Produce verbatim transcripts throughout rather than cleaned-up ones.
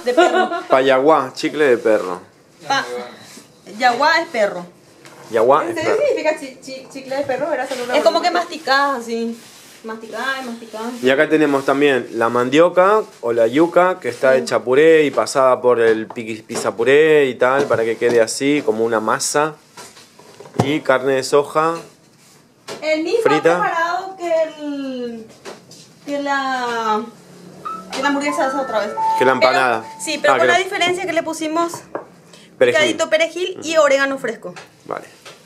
De perro. Payaguá, chicle de perro. Pa Yaguá es perro. Yaguá ¿En es serio perro. significa chi chi chicle de perro? Era solo una Es como que broma. masticás así. Masticás y masticás. Y acá tenemos también la mandioca o la yuca que está hecha puré y pasada por el piqui- pisapuré y tal para que quede así como una masa. Y carne de soja. El mismo Frita. preparado que el. que la. que la hamburguesa esa otra vez. Que la empanada. Pero, sí, pero Ah, con que la la- diferencia que le pusimos Perejil. picadito perejil y orégano fresco. Vale.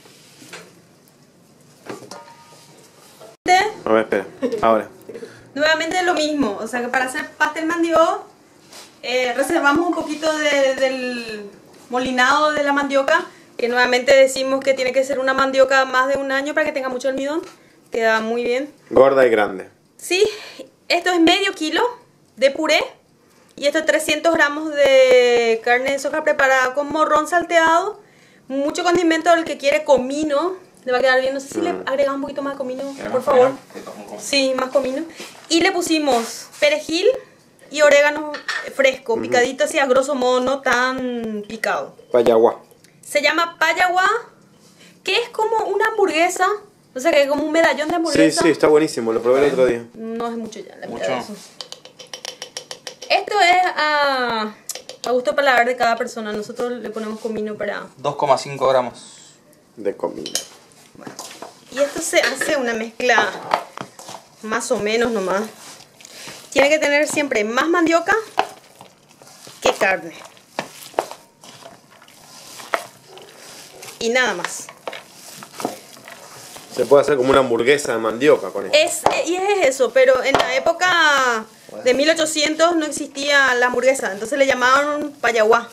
De- A ver, espera. Ahora. Nuevamente lo mismo, o sea que para hacer pastel mandioca eh, reservamos un poquito de- del molinado de la mandioca, que nuevamente decimos que tiene que ser una mandioca más de un año para que tenga mucho almidón, queda muy bien. Gorda y grande. Sí, esto es medio kilo de puré y esto es trescientos gramos de carne de soja preparada con morrón salteado, mucho condimento, el que quiere comino, le va a quedar bien, no sé si le agregas un poquito más de comino, por favor. Sí, más comino. Y le pusimos perejil y orégano fresco, picadito así a grosso modo, no tan picado. Payaguá. Se llama payaguá, que es como una hamburguesa, o sea que es como un medallón de Sí, hamburguesa. sí, está buenísimo. Lo probé el otro día. No es mucho ya, la Mucho. mitad de eso. Esto es a, a gusto paladar de cada persona. Nosotros le ponemos comino para... dos coma cinco gramos. De comida. Y esto se hace una mezcla más o menos nomás. Tiene que tener siempre más mandioca que carne. Y nada más. Se puede hacer como una hamburguesa de mandioca con esto. Es, y es eso, pero en la época de mil ochocientos no existía la hamburguesa, entonces le llamaban payaguá.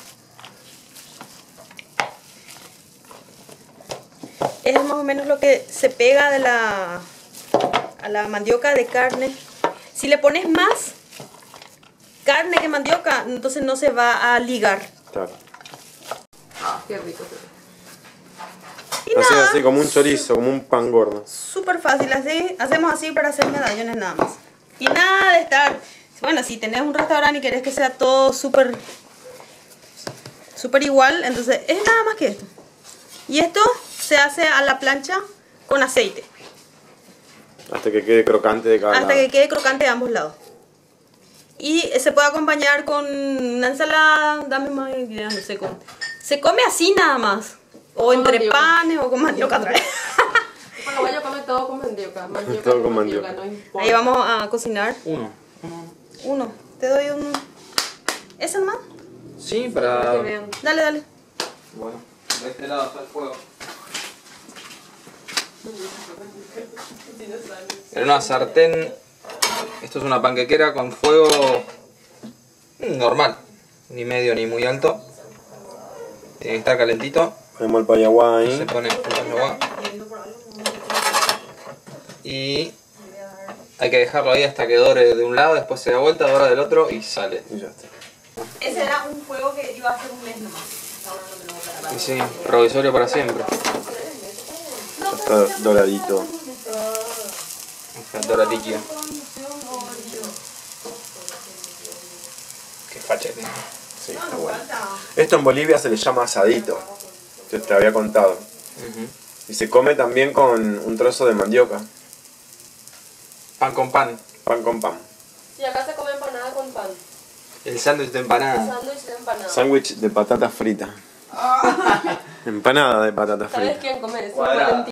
Es más o menos lo que se pega de la, a la mandioca de carne. Si le pones más carne que mandioca, entonces no se va a ligar. Claro. Qué rico. Y Así, nada, así como un chorizo, como un pan gordo. súper fácil, así, hacemos así para hacer medallones nada más. Y nada de estar, bueno, si tenés un restaurante y querés que sea todo súper súper igual, entonces es nada más que esto. Y esto se hace a la plancha con aceite, Hasta que quede crocante de cada hasta lado. que quede crocante de ambos lados. Y se puede acompañar con una ensalada, dame más ideas, no sé cómo. Se come así nada más, o Con entre mandioca. panes o con mandioca otra vez. Paraguayo come todo con mandioca. Mandioca Todo con con mandioca, mandioca. no importa. Ahí vamos a cocinar. Uno. Uno. Uno, te doy un... ¿Ese nomás? Sí, Para para... que vean. Dale, dale. Bueno, de este lado está el fuego. En una sartén, esto es una panquequera con fuego normal, ni medio ni muy alto. Tiene que estar calentito. Ponemos el payaguá Se ahí. pone el payaguá. Y hay que dejarlo ahí hasta que dore de un lado, después se da vuelta, dora del otro y sale. Y ya está. Ese era un juego que iba a hacer un mes nomás. Ahora no tenemos para Y sí, provisorio para siempre. Ya está doradito. Está doradiquio. Qué facha que tiene. Sí, está bueno. Esto en Bolivia se le llama asadito. Yo te había contado. Ujú. Y se come también con un trozo de mandioca. Pan con pan. Pan con pan. Y acá se come empanada con pan. El sándwich de empanada. Sándwich de empanada. Sándwich de patata frita. Empanada de patata ¿Sabes frita. quién come eso? Cuadrada. Valentín.